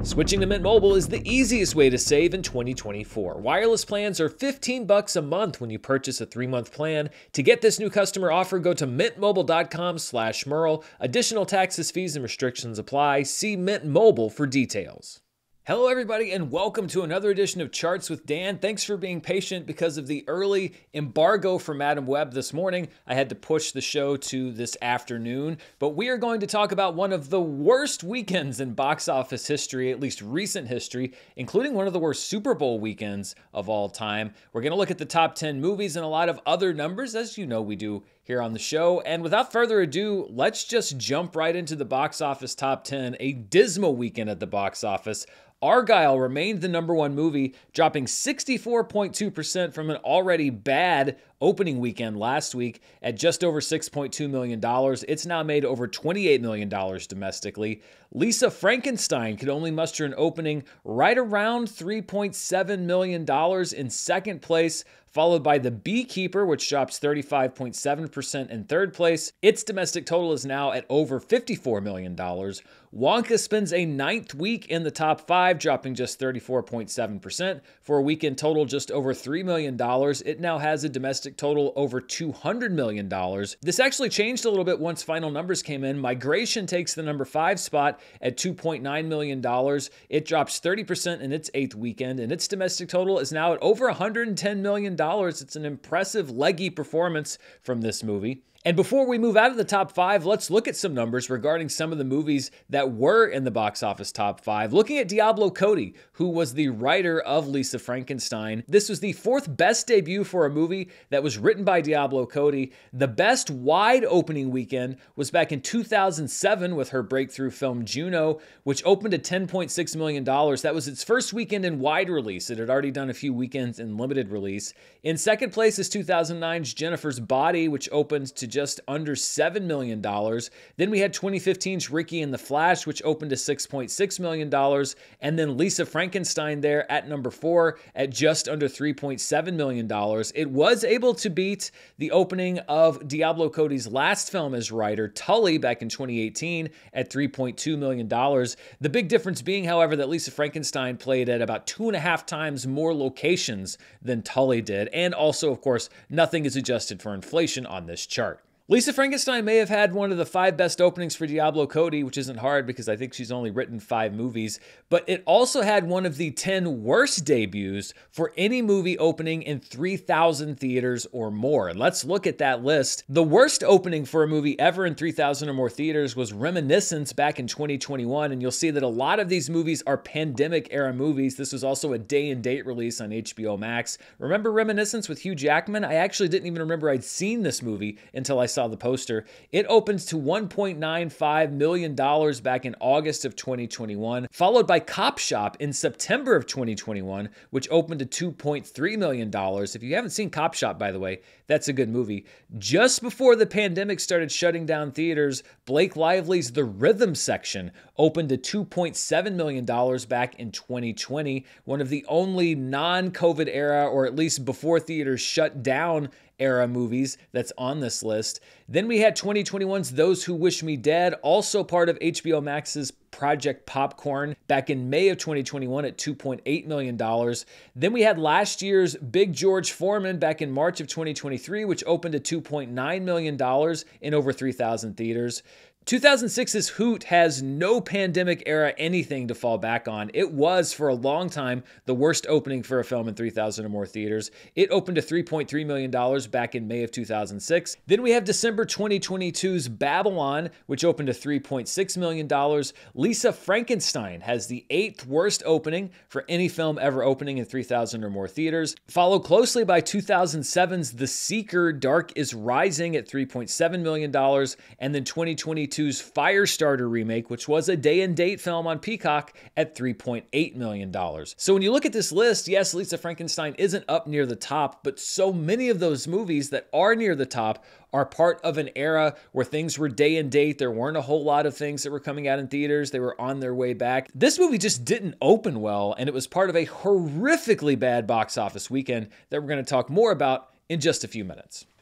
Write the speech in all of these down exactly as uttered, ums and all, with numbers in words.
Switching to Mint Mobile is the easiest way to save in twenty twenty-four. Wireless plans are fifteen bucks a month when you purchase a three-month plan. To get this new customer offer, go to mintmobile.com slash Merle. Additional taxes, fees, and restrictions apply. See Mint Mobile for details. Hello everybody and welcome to another edition of Charts with Dan. Thanks for being patient because of the early embargo from Madame Web this morning. I had to push the show to this afternoon, but we are going to talk about one of the worst weekends in box office history, at least recent history, including one of the worst Super Bowl weekends of all time. We're going to look at the top ten movies and a lot of other numbers, as you know we do here on the show. And without further ado, let's just jump right into the box office top ten. A dismal weekend at the box office. Argylle remained the number one movie, dropping sixty-four point two percent from an already bad opening weekend last week at just over six point two million dollars. It's now made over twenty-eight million dollars domestically. Lisa Frankenstein could only muster an opening right around three point seven million dollars in second place, followed by The Beekeeper, which drops thirty-five point seven percent in third place. Its domestic total is now at over fifty-four million dollars. Wonka spends a ninth week in the top five, dropping just thirty-four point seven percent for a weekend total just over three million dollars. It now has a domestic total over two hundred million dollars. This actually changed a little bit once final numbers came in. Migration takes the number five spot at two point nine million dollars. It drops thirty percent in its eighth weekend, and its domestic total is now at over one hundred ten million dollars. It's an impressive, leggy performance from this movie. And before we move out of the top five, let's look at some numbers regarding some of the movies that were in the box office top five. Looking at Diablo Cody, who was the writer of Lisa Frankenstein. This was the fourth best debut for a movie that was written by Diablo Cody. The best wide opening weekend was back in two thousand seven with her breakthrough film Juno, which opened at ten point six million dollars. That was its first weekend in wide release. It had already done a few weekends in limited release. In second place is two thousand nine's Jennifer's Body, which opened to just under seven million dollars. Then we had twenty fifteen's Ricky and the Flash, which opened to six point six million dollars. And then Lisa Frankenstein there at number four at just under three point seven million dollars. It was able to beat the opening of Diablo Cody's last film as writer, Tully, back in twenty eighteen at three point two million dollars. The big difference being, however, that Lisa Frankenstein played at about two and a half times more locations than Tully did. And also, of course, nothing is adjusted for inflation on this chart. Lisa Frankenstein may have had one of the five best openings for Diablo Cody, which isn't hard because I think she's only written five movies, but it also had one of the ten worst debuts for any movie opening in three thousand theaters or more. And let's look at that list. The worst opening for a movie ever in three thousand or more theaters was Reminiscence back in twenty twenty-one, and you'll see that a lot of these movies are pandemic-era movies. This was also a day-and-date release on H B O Max. Remember Reminiscence with Hugh Jackman? I actually didn't even remember I'd seen this movie until I saw the poster. It opened to one point nine five million dollars back in August of twenty twenty-one, followed by Cop Shop in September of twenty twenty-one, which opened to two point three million dollars. If you haven't seen Cop Shop, by the way, that's a good movie. Just before the pandemic started shutting down theaters, Blake Lively's The Rhythm Section opened to two point seven million dollars back in twenty twenty, one of the only non-COVID era, or at least before theaters shut down era movies that's on this list. Then we had twenty twenty-one's Those Who Wish Me Dead, also part of H B O Max's Project Popcorn back in May of twenty twenty-one at two point eight million dollars. Then we had last year's Big George Foreman back in March of twenty twenty-three, which opened to two point nine million dollars in over three thousand theaters. two thousand six's Hoot has no pandemic era anything to fall back on. It was, for a long time, the worst opening for a film in three thousand or more theaters. It opened to three point three million dollars back in May of two thousand six. Then we have December twenty twenty-two's Babylon, which opened to three point six million dollars. Lisa Frankenstein has the eighth worst opening for any film ever opening in three thousand or more theaters, followed closely by two thousand seven's The Seeker, Dark is Rising at three point seven million dollars, and then twenty twenty-two's Firestarter remake, which was a day-and-date film on Peacock, at three point eight million dollars. So when you look at this list, yes, Lisa Frankenstein isn't up near the top, but so many of those movies that are near the top are part of an era where things were day and date. There weren't a whole lot of things that were coming out in theaters. They were on their way back. This movie just didn't open well, and it was part of a horrifically bad box office weekend that we're going to talk more about in just a few minutes.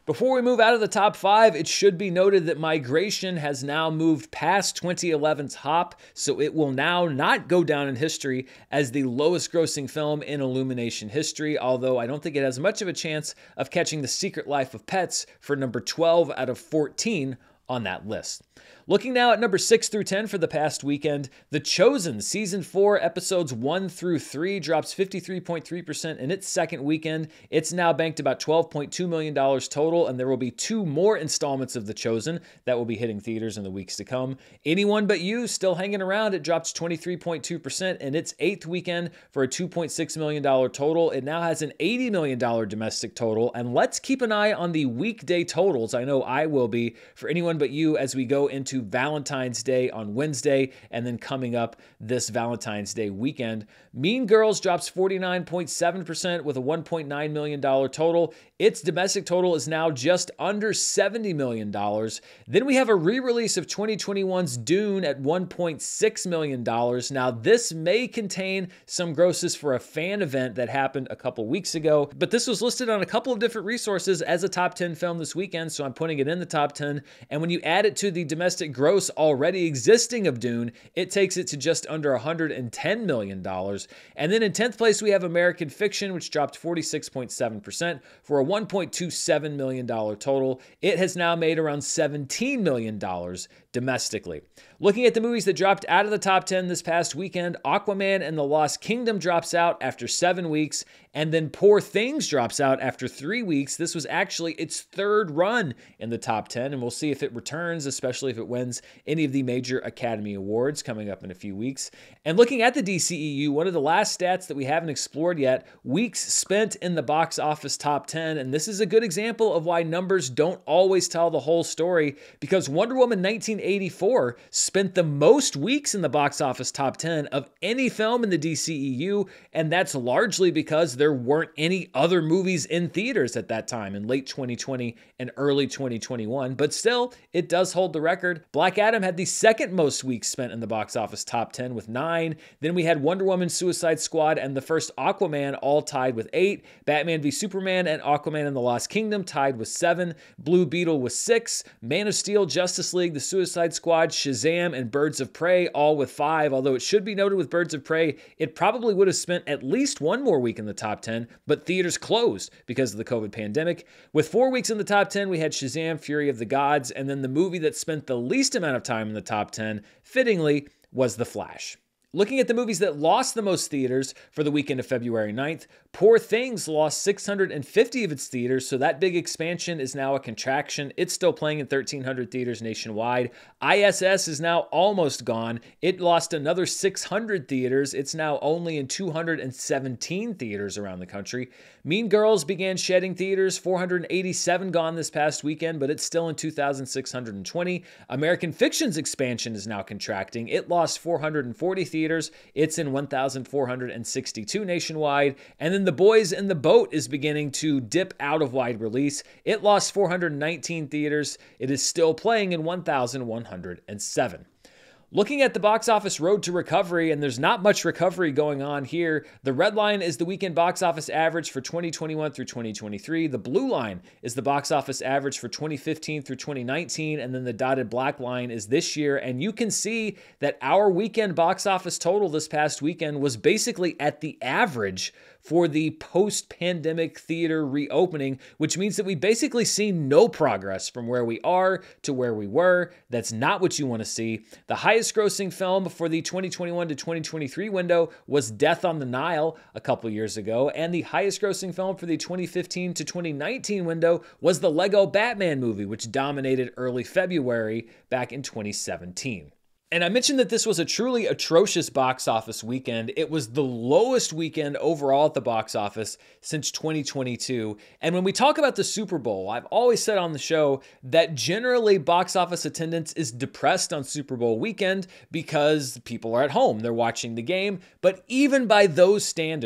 Before we move out of the top five, it should be noted that Migration has now moved past twenty eleven's Hop, so it will now not go down in history as the lowest grossing film in Illumination history, although I don't think it has much of a chance of catching The Secret Life of Pets for number twelve out of fourteen on that list. Looking now at number six through ten for the past weekend, The Chosen Season four, Episodes one through three drops fifty-three point three percent in its second weekend. It's now banked about twelve point two million dollars total, and there will be two more installments of The Chosen that will be hitting theaters in the weeks to come. Anyone But You, still hanging around, it drops twenty-three point two percent in its eighth weekend for a two point six million dollars total. It now has an eighty million dollars domestic total, and let's keep an eye on the weekday totals. I know I will be for Anyone But You as we go into Valentine's Day on Wednesday, and then coming up this Valentine's Day weekend. Mean Girls drops forty-nine point seven percent with a one point nine million dollars total. Its domestic total is now just under seventy million dollars. Then we have a re-release of twenty twenty-one's Dune at one point six million dollars. Now, this may contain some grosses for a fan event that happened a couple weeks ago, but this was listed on a couple of different resources as a top ten film this weekend, so I'm putting it in the top ten. And when you add it to the domestic gross already existing of Dune, it takes it to just under one hundred ten million dollars. And then in tenth place, we have American Fiction, which dropped forty-six point seven percent for a one point two seven million dollars total. It has now made around seventeen million dollars domestically. Looking at the movies that dropped out of the top ten this past weekend, Aquaman and the Lost Kingdom drops out after seven weeks, and then Poor Things drops out after three weeks. This was actually its third run in the top ten, and we'll see if it returns, especially if it wins any of the major Academy Awards coming up in a few weeks. And looking at the D C E U, one of the last stats that we haven't explored yet, weeks spent in the box office top ten, and this is a good example of why numbers don't always tell the whole story, because Wonder Woman nineteen eighty-four spent the most weeks in the box office top ten of any film in the D C E U, and that's largely because there weren't any other movies in theaters at that time in late twenty twenty and early twenty twenty-one, but still, it does hold the record. Black Adam had the second most weeks spent in the box office top ten with nine. Then we had Wonder Woman, Suicide Squad, and the first Aquaman all tied with eight. Batman v Superman and Aquaman and the Lost Kingdom tied with seven. Blue Beetle with six. Man of Steel, Justice League, The Suicide Squad, Shazam, and Birds of Prey all with five, although it should be noted with Birds of Prey, it probably would have spent at least one more week in the top ten, but theaters closed because of the COVID pandemic. With four weeks in the top ten, we had Shazam, Fury of the Gods, and then the movie that spent the least amount of time in the top ten, fittingly, was The Flash. Looking at the movies that lost the most theaters for the weekend of February ninth, Poor Things lost six hundred fifty of its theaters, so that big expansion is now a contraction. It's still playing in thirteen hundred theaters nationwide. I S S is now almost gone. It lost another six hundred theaters. It's now only in two hundred seventeen theaters around the country. Mean Girls began shedding theaters, four hundred eighty-seven gone this past weekend, but it's still in two thousand six hundred twenty. American Fiction's expansion is now contracting. It lost four hundred forty theaters. It's in one thousand four hundred sixty-two nationwide. And then The Boys in the Boat is beginning to dip out of wide release. It lost four hundred nineteen theaters. It is still playing in one thousand one hundred seven. Looking at the box office road to recovery, and there's not much recovery going on here. The red line is the weekend box office average for twenty twenty-one through twenty twenty-three. The blue line is the box office average for twenty fifteen through twenty nineteen, and then the dotted black line is this year. And you can see that our weekend box office total this past weekend was basically at the average for the post-pandemic theater reopening, which means that we basically see no progress from where we are to where we were. That's not what you want to see. The highest grossing film for the twenty twenty-one to twenty twenty-three window was Death on the Nile a couple years ago, and the highest grossing film for the twenty fifteen to twenty nineteen window was the Lego Batman movie, which dominated early February back in twenty seventeen. And I mentioned that this was a truly atrocious box office weekend. It was the lowest weekend overall at the box office since twenty twenty-two. And when we talk about the Super Bowl, I've always said on the show that generally box office attendance is depressed on Super Bowl weekend because people are at home, they're watching the game. But even by those standards,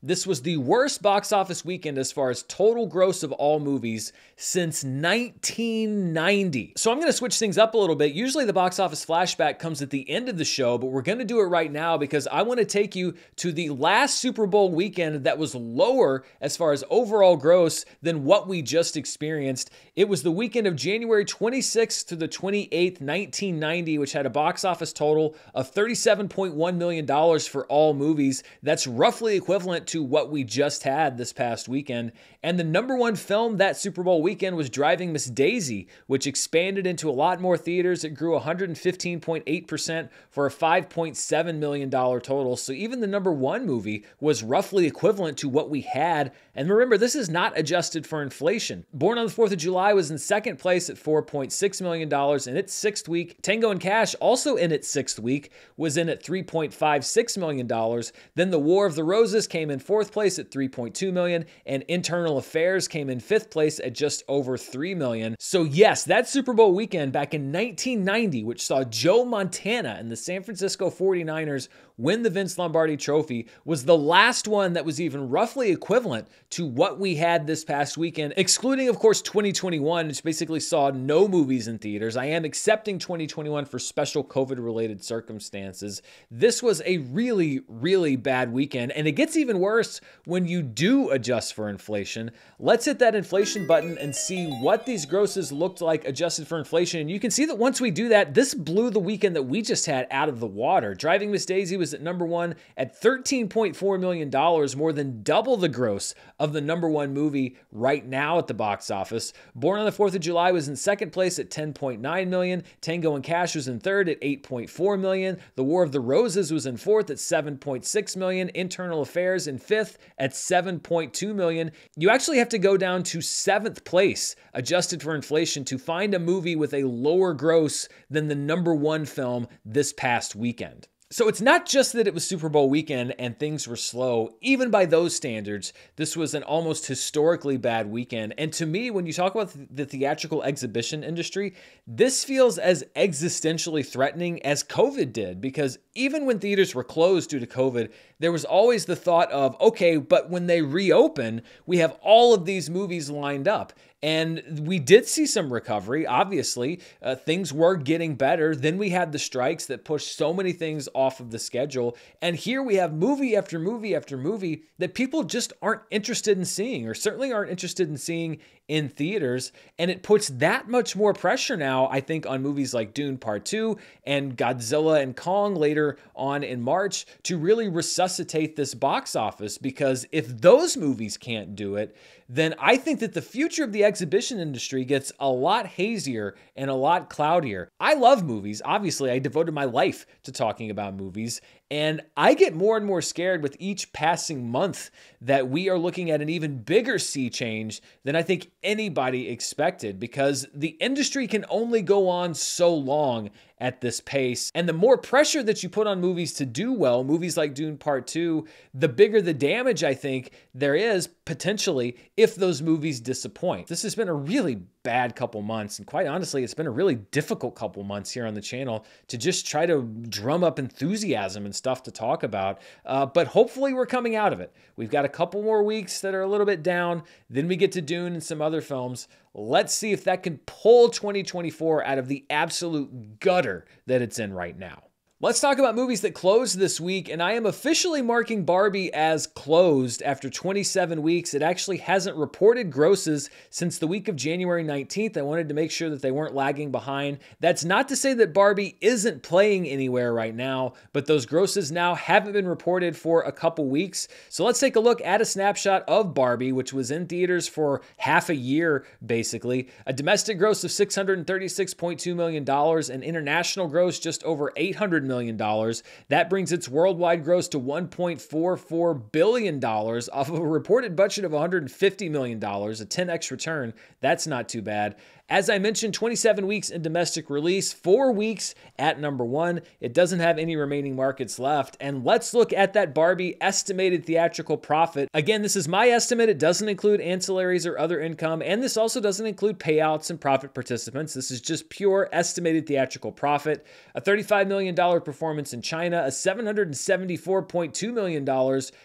This was the worst box office weekend as far as total gross of all movies since nineteen ninety. So I'm going to switch things up a little bit. Usually the box office flashback comes at the end of the show, but we're going to do it right now because I want to take you to the last Super Bowl weekend that was lower as far as overall gross than what we just experienced. It was the weekend of January twenty-sixth to the twenty-eighth, nineteen ninety, which had a box office total of thirty-seven point one million dollars for all movies. That's roughly equivalent to what we just had this past weekend. And the number one film that Super Bowl weekend was Driving Miss Daisy, which expanded into a lot more theaters. It grew one hundred fifteen point eight percent for a five point seven million dollars total. So even the number one movie was roughly equivalent to what we had. And remember, this is not adjusted for inflation. Born on the fourth of July was in second place at four point six million dollars in its sixth week. Tango and Cash, also in its sixth week, was in at three point five six million dollars. Then The War of the Roses came in fourth place at three point two million dollars, and Internal Affairs came in fifth place at just over three million dollars. So yes, that Super Bowl weekend back in nineteen ninety, which saw Joe Montana and the San Francisco forty-niners win the Vince Lombardi Trophy, was the last one that was even roughly equivalent to what we had this past weekend, excluding, of course, twenty twenty-one, which basically saw no movies in theaters. I am accepting twenty twenty-one for special COVID-related circumstances. This was a really, really bad weekend, and it gets even worse when you do adjust for inflation. Let's hit that inflation button and see what these grosses looked like adjusted for inflation. And you can see that once we do that, this blew the weekend that we just had out of the water. Driving Miss Daisy was at number one at thirteen point four million dollars, more than double the gross of the number one movie right now at the box office. Born on the fourth of July was in second place at ten point nine million dollars. Tango and Cash was in third at eight point four million dollars. The War of the Roses was in fourth at seven point six million dollars. Internal Affairs in fifth at seven point two million dollars. You actually have to go down to seventh place, adjusted for inflation, to find a movie with a lower gross than the number one film this past weekend. So it's not just that it was Super Bowl weekend and things were slow. Even by those standards, this was an almost historically bad weekend. And to me, when you talk about the theatrical exhibition industry, this feels as existentially threatening as COVID did, because even when theaters were closed due to COVID, there was always the thought of, okay, but when they reopen, we have all of these movies lined up. And we did see some recovery. Obviously, uh, things were getting better. Then we had the strikes that pushed so many things off of the schedule. And here we have movie after movie after movie that people just aren't interested in seeing, or certainly aren't interested in seeing in theaters. And it puts that much more pressure now, I think, on movies like Dune Part two and Godzilla and Kong later on in March to really resuscitate this box office. Because if those movies can't do it, then I think that the future of the exhibition industry gets a lot hazier and a lot cloudier. I love movies. Obviously, I devoted my life to talking about movies, and I get more and more scared with each passing month that we are looking at an even bigger sea change than I think anybody expected, because the industry can only go on so long at this pace. And the more pressure that you put on movies to do well, movies like Dune Part two, the bigger the damage I think there is potentially if those movies disappoint. This has been a really bad couple months, and quite honestly, it's been a really difficult couple months here on the channel to just try to drum up enthusiasm and stuff to talk about. Uh, but hopefully we're coming out of it. We've got a couple more weeks that are a little bit down. Then we get to Dune and some other films. Let's see if that can pull twenty twenty-four out of the absolute gutter that it's in right now. Let's talk about movies that closed this week, and I am officially marking Barbie as closed after twenty-seven weeks. It actually hasn't reported grosses since the week of January nineteenth. I wanted to make sure that they weren't lagging behind. That's not to say that Barbie isn't playing anywhere right now, but those grosses now haven't been reported for a couple weeks. So let's take a look at a snapshot of Barbie, which was in theaters for half a year, basically. A domestic gross of six hundred thirty-six point two million dollars, an international gross just over eight hundred million dollars. That brings its worldwide gross to one point four four billion dollars off of a reported budget of one hundred fifty million dollars, a ten X return. That's not too bad. As I mentioned, twenty-seven weeks in domestic release, four weeks at number one. It doesn't have any remaining markets left. And let's look at that Barbie estimated theatrical profit. Again, this is my estimate. It doesn't include ancillaries or other income, and this also doesn't include payouts and profit participants. This is just pure estimated theatrical profit. A thirty-five million dollars performance in China, a seven hundred seventy-four point two million dollars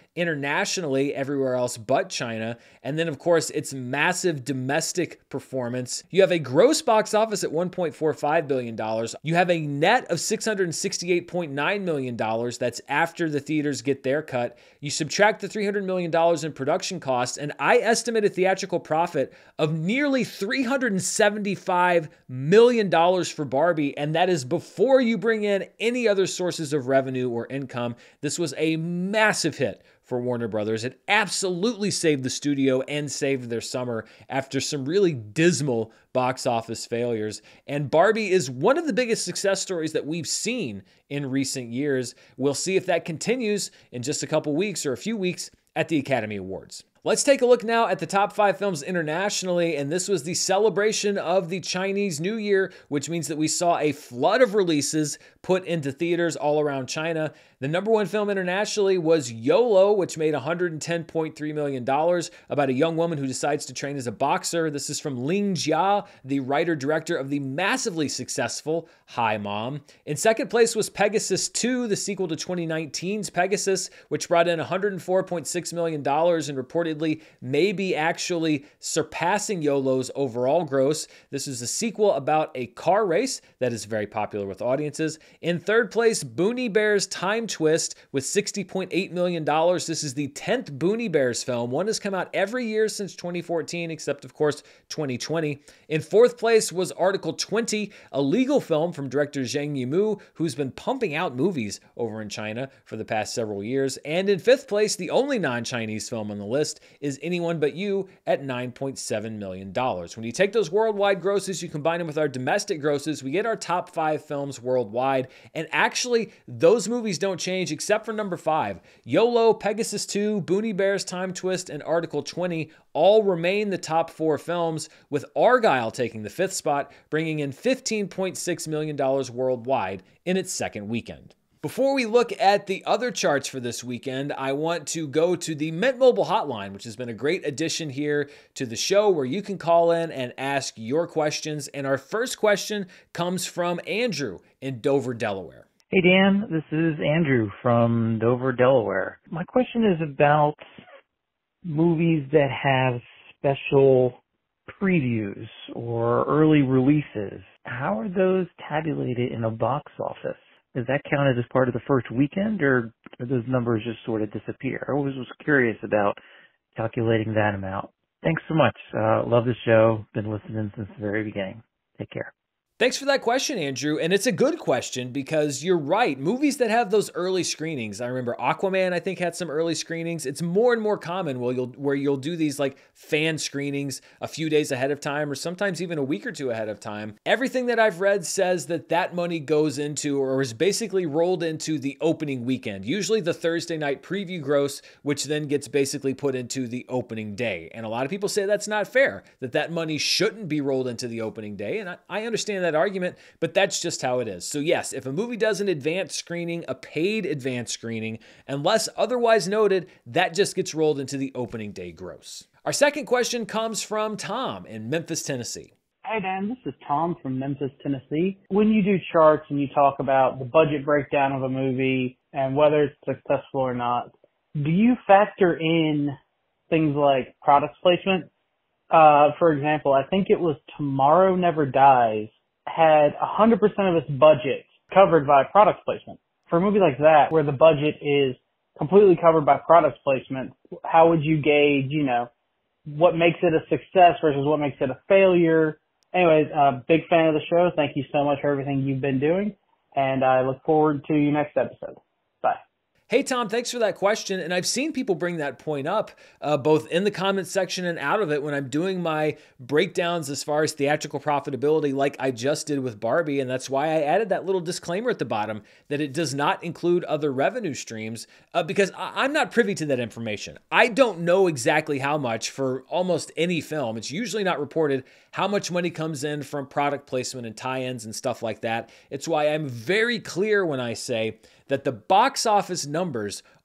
internationally everywhere else but China. And then, of course, its massive domestic performance. You have a gross box office at one point four five billion dollars. You have a net of six hundred sixty-eight point nine million dollars. That's after the theaters get their cut. You subtract the three hundred million dollars in production costs, and I estimate a theatrical profit of nearly three hundred seventy-five million dollars for Barbie, and that is before you bring in any other sources of revenue or income. This was a massive hit for Warner Brothers. It absolutely saved the studio and saved their summer after some really dismal box office failures. And Barbie is one of the biggest success stories that we've seen in recent years. We'll see if that continues in just a couple weeks or a few weeks at the Academy Awards. Let's take a look now at the top five films internationally, and this was the celebration of the Chinese New Year, which means that we saw a flood of releases put into theaters all around China. The number one film internationally was YOLO, which made one hundred ten point three million dollars, about a young woman who decides to train as a boxer. This is from Ling Jia, the writer-director of the massively successful Hi, Mom. In second place was Pegasus two, the sequel to twenty nineteen's Pegasus, which brought in one hundred four point six million dollars and reportedly maybe actually surpassing YOLO's overall gross. This is a sequel about a car race that is very popular with audiences. In third place, Boonie Bears Time Twist with sixty point eight million dollars. This is the tenth Boonie Bears film. One has come out every year since twenty fourteen, except of course twenty twenty. In fourth place was Article twenty, a legal film from director Zhang Yimou, who's been pumping out movies over in China for the past several years. And in fifth place, the only non-Chinese film on the list, is Anyone But You at nine point seven million dollars. When you take those worldwide grosses, you combine them with our domestic grosses, we get our top five films worldwide. And actually, those movies don't change except for number five. YOLO, Pegasus two, Boonie Bears Time Twist, and Article twenty all remain the top four films, with Argylle taking the fifth spot, bringing in fifteen point six million dollars worldwide in its second weekend. Before we look at the other charts for this weekend, I want to go to the Mint Mobile hotline, which has been a great addition here to the show where you can call in and ask your questions. And our first question comes from Andrew in Dover, Delaware. Hey, Dan, this is Andrew from Dover, Delaware. My question is about movies that have special previews or early releases. How are those tabulated in a box office? Is that counted as part of the first weekend, or do those numbers just sort of disappear? I always was curious about calculating that amount. Thanks so much. Uh, love the show. Been listening since the very beginning. Take care. Thanks for that question, Andrew. And it's a good question because you're right. Movies that have those early screenings. I remember Aquaman, I think, had some early screenings. It's more and more common where you'll, where you'll do these like fan screenings a few days ahead of time, or sometimes even a week or two ahead of time. Everything that I've read says that that money goes into, or is basically rolled into, the opening weekend, usually the Thursday night preview gross, which then gets basically put into the opening day. And a lot of people say that's not fair, that that money shouldn't be rolled into the opening day. And I, I understand that argument, but that's just how it is. So yes, if a movie does an advanced screening, a paid advanced screening, unless otherwise noted, that just gets rolled into the opening day gross. Our second question comes from Tom in Memphis, Tennessee. Hey Dan, this is Tom from Memphis, Tennessee. When you do charts and you talk about the budget breakdown of a movie and whether it's successful or not, do you factor in things like product placement? Uh, for example, I think it was Tomorrow Never Dies had one hundred percent of its budget covered by product placement. For a movie like that, where the budget is completely covered by product placement, how would you gauge, you know, what makes it a success versus what makes it a failure? Anyways, uh, big fan of the show. Thank you so much for everything you've been doing, and I look forward to your next episode. Bye. Hey, Tom, thanks for that question. And I've seen people bring that point up, uh, both in the comments section and out of it when I'm doing my breakdowns as far as theatrical profitability, like I just did with Barbie. And that's why I added that little disclaimer at the bottom that it does not include other revenue streams, uh, because I- I'm not privy to that information. I don't know exactly how much for almost any film. It's usually not reported how much money comes in from product placement and tie-ins and stuff like that. It's why I'm very clear when I say that the box office numbers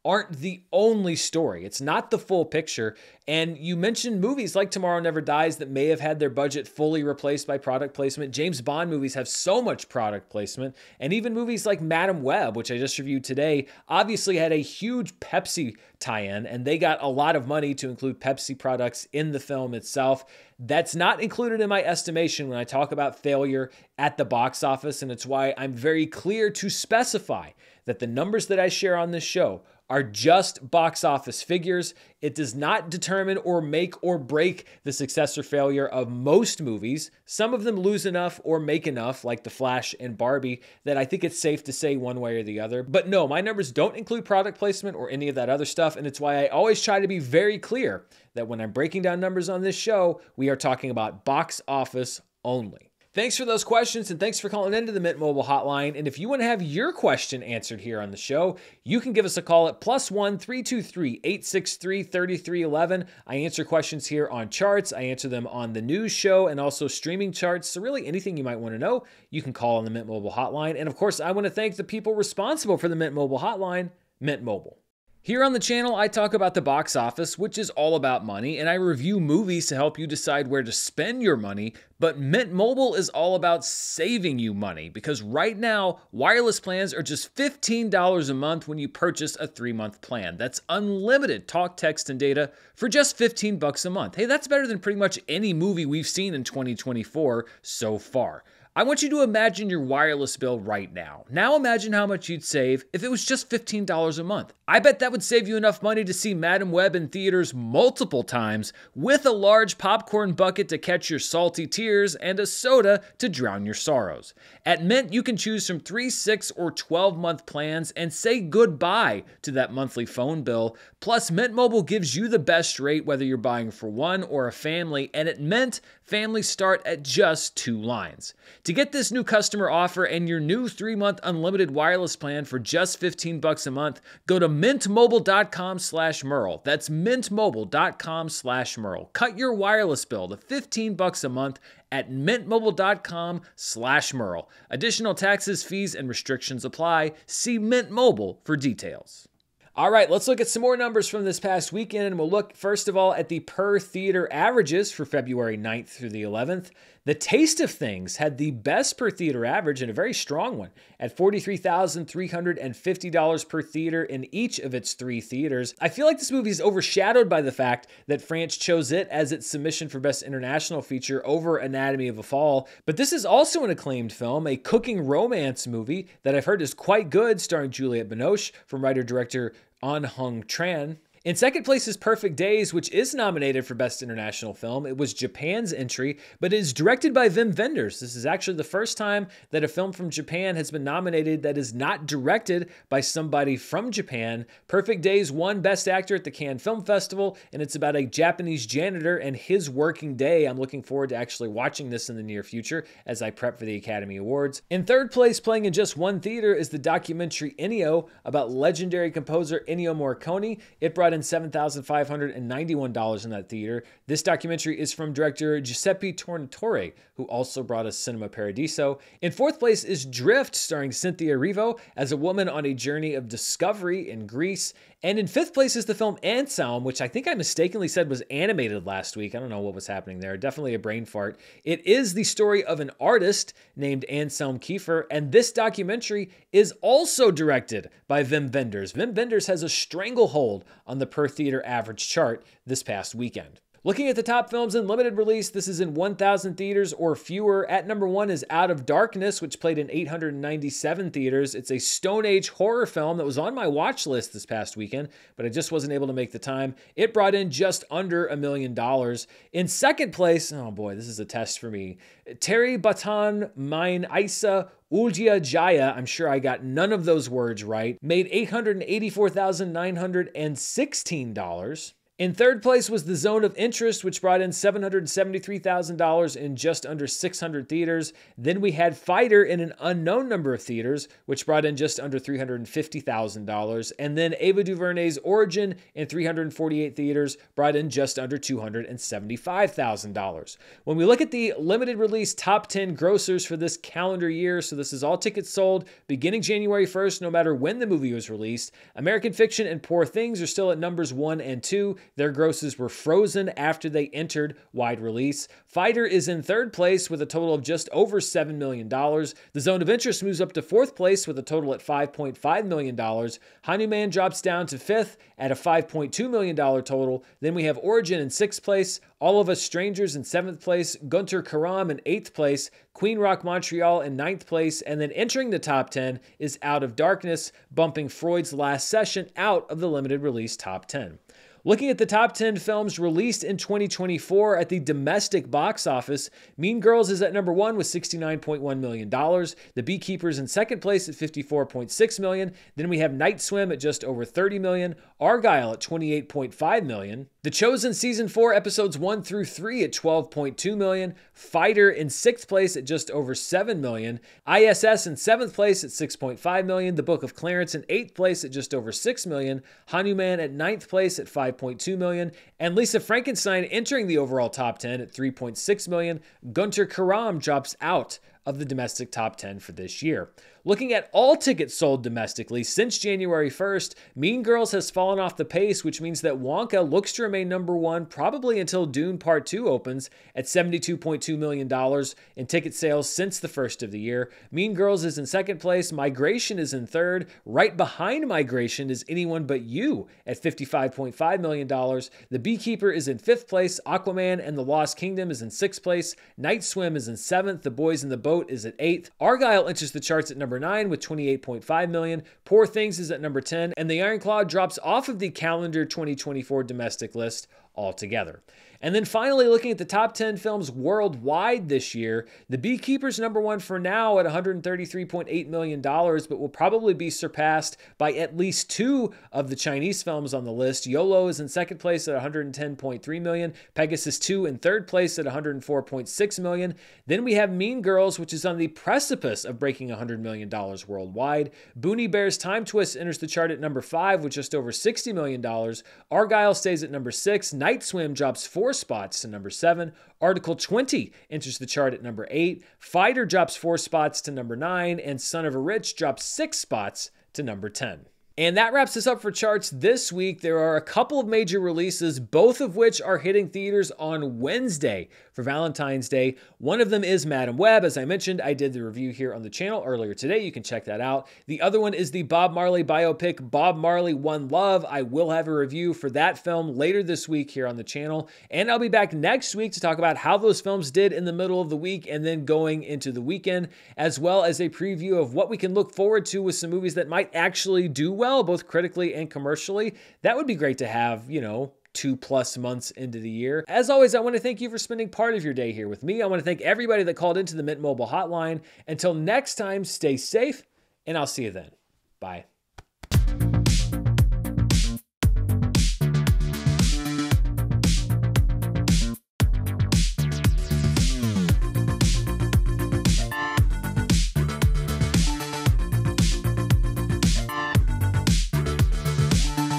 aren't the only story. It's not the full picture. And you mentioned movies like Tomorrow Never Dies that may have had their budget fully replaced by product placement. James Bond movies have so much product placement. And even movies like Madam Web, which I just reviewed today, obviously had a huge Pepsi tie-in, and they got a lot of money to include Pepsi products in the film itself. That's not included in my estimation when I talk about failure at the box office, and it's why I'm very clear to specify that the numbers that I share on this show are just box office figures. It does not determine or make or break the success or failure of most movies. Some of them lose enough or make enough, like The Flash and Barbie, that I think it's safe to say one way or the other. But no, my numbers don't include product placement or any of that other stuff, and it's why I always try to be very clear that when I'm breaking down numbers on this show, we are talking about box office only. Thanks for those questions, and thanks for calling into the Mint Mobile hotline. And if you want to have your question answered here on the show, you can give us a call at plus one three two three, eight six three, three three one one. I answer questions here on charts. I answer them on the news show and also streaming charts. So really anything you might want to know, you can call on the Mint Mobile hotline. And of course, I want to thank the people responsible for the Mint Mobile hotline, Mint Mobile. Here on the channel, I talk about the box office, which is all about money, and I review movies to help you decide where to spend your money, but Mint Mobile is all about saving you money, because right now, wireless plans are just fifteen dollars a month when you purchase a three-month plan. That's unlimited talk, text, and data for just fifteen bucks a month. Hey, that's better than pretty much any movie we've seen in twenty twenty-four so far. I want you to imagine your wireless bill right now. Now imagine how much you'd save if it was just fifteen dollars a month. I bet that would save you enough money to see Madam Web in theaters multiple times, with a large popcorn bucket to catch your salty tears and a soda to drown your sorrows. At Mint, you can choose from three, six, or twelve-month plans and say goodbye to that monthly phone bill. Plus, Mint Mobile gives you the best rate whether you're buying for one or a family, and at Mint, families start at just two lines. To get this new customer offer and your new three-month unlimited wireless plan for just fifteen bucks a month, go to mintmobile.com slash Merle. That's mintmobile.com slash Merle. Cut your wireless bill to fifteen bucks a month at mintmobile.com slash Merle. Additional taxes, fees, and restrictions apply. See Mint Mobile for details. All right, let's look at some more numbers from this past weekend, and we'll look first of all at the per theater averages for February ninth through the eleventh. The Taste of Things had the best per theater average, and a very strong one, at forty-three thousand three hundred fifty dollars per theater in each of its three theaters. I feel like this movie is overshadowed by the fact that France chose it as its submission for Best International Feature over Anatomy of a Fall, but this is also an acclaimed film, a cooking romance movie that I've heard is quite good, starring Juliette Binoche from writer-director An Hung Tran. In second place is Perfect Days, which is nominated for Best International Film. It was Japan's entry, but it is directed by Wim Wenders. This is actually the first time that a film from Japan has been nominated that is not directed by somebody from Japan. Perfect Days won Best Actor at the Cannes Film Festival, and it's about a Japanese janitor and his working day. I'm looking forward to actually watching this in the near future as I prep for the Academy Awards. In third place, playing in just one theater, is the documentary Ennio about legendary composer Ennio Morricone. It brought in seven thousand five hundred ninety-one dollars in that theater. This documentary is from director Giuseppe Tornatore, who also brought us Cinema Paradiso. In fourth place is Drift, starring Cynthia Erivo as a woman on a journey of discovery in Greece. And in fifth place is the film Anselm, which I think I mistakenly said was animated last week. I don't know what was happening there. Definitely a brain fart. It is the story of an artist named Anselm Kiefer, and this documentary is also directed by Wim Wenders. Wim Wenders has a stranglehold on the per theater average chart this past weekend. Looking at the top films in limited release, this is in one thousand theaters or fewer. At number one is Out of Darkness, which played in eight hundred ninety-seven theaters. It's a Stone Age horror film that was on my watch list this past weekend, but I just wasn't able to make the time. It brought in just under a million dollars. In second place, oh boy, this is a test for me. Terry Batan Mein Isa Ulja Jaya, I'm sure I got none of those words right, made eight hundred eighty-four thousand nine hundred sixteen dollars. In third place was The Zone of Interest, which brought in seven hundred seventy-three thousand dollars in just under six hundred theaters. Then we had Fighter in an unknown number of theaters, which brought in just under three hundred fifty thousand dollars. And then Ava DuVernay's Origin in three hundred forty-eight theaters brought in just under two hundred seventy-five thousand dollars. When we look at the limited release top ten grossers for this calendar year, so this is all tickets sold beginning January first, no matter when the movie was released, American Fiction and Poor Things are still at numbers one and two. Their grosses were frozen after they entered wide release. Fighter is in third place with a total of just over seven million dollars. The Zone of Interest moves up to fourth place with a total at five point five million dollars. Hanuman drops down to fifth at a five point two million dollars total. Then we have Origin in sixth place, All of Us Strangers in seventh place, Gunter Karam in eighth place, Queen Rock Montreal in ninth place, and then entering the top ten is Out of Darkness, bumping Freud's Last Session out of the limited release top ten. Looking at the top ten films released in twenty twenty-four at the domestic box office, Mean Girls is at number one with sixty-nine point one million dollars. The Beekeepers in second place at fifty-four point six million dollars. Then we have Night Swim at just over thirty million dollars. Argylle at twenty-eight point five million dollars. The Chosen Season four episodes one through three at twelve point two million dollars. Fighter in sixth place at just over seven million dollars. I S S in seventh place at six point five million dollars. The Book of Clarence in eighth place at just over six million dollars. Hanuman at ninth place at five point two million dollars. And Lisa Frankenstein entering the overall top ten at three point six million dollars. Gunter Karam drops out of the domestic top ten for this year. Looking at all tickets sold domestically since January first, Mean Girls has fallen off the pace, which means that Wonka looks to remain number one probably until Dune Part two opens at seventy-two point two million dollars in ticket sales since the first of the year. Mean Girls is in second place. Migration is in third. Right behind Migration is Anyone But You at fifty-five point five million dollars. The Beekeeper is in fifth place. Aquaman and the Lost Kingdom is in sixth place. Night Swim is in seventh. The Boys in the Boat is at eighth. Argylle enters the charts at number nine with twenty-eight point five million dollars. Poor Things is at number ten, and The Iron Claw drops off of the calendar twenty twenty-four domestic list altogether. And then finally, looking at the top ten films worldwide this year, The Beekeeper's number one for now at one hundred thirty-three point eight million dollars, but will probably be surpassed by at least two of the Chinese films on the list. YOLO is in second place at one hundred ten point three million dollars, Pegasus two in third place at one hundred four point six million dollars. Then we have Mean Girls, which is on the precipice of breaking one hundred million dollars worldwide. Boonie Bear's Time Twist enters the chart at number five with just over sixty million dollars. Argylle stays at number six. Night Swim drops four spots to number seven. Article twenty enters the chart at number eight. Fighter drops four spots to number nine. And Son of a Rich drops six spots to number ten. And that wraps us up for charts this week. There are a couple of major releases, both of which are hitting theaters on Wednesday for Valentine's Day. One of them is Madam Web. As I mentioned, I did the review here on the channel earlier today. You can check that out. The other one is the Bob Marley biopic, Bob Marley One Love. I will have a review for that film later this week here on the channel. And I'll be back next week to talk about how those films did in the middle of the week and then going into the weekend, as well as a preview of what we can look forward to with some movies that might actually do well. Well, both critically and commercially. That would be great to have, you know, two plus months into the year. As always, I want to thank you for spending part of your day here with me. I want to thank everybody that called into the Mint Mobile hotline. Until next time, stay safe, and I'll see you then. Bye.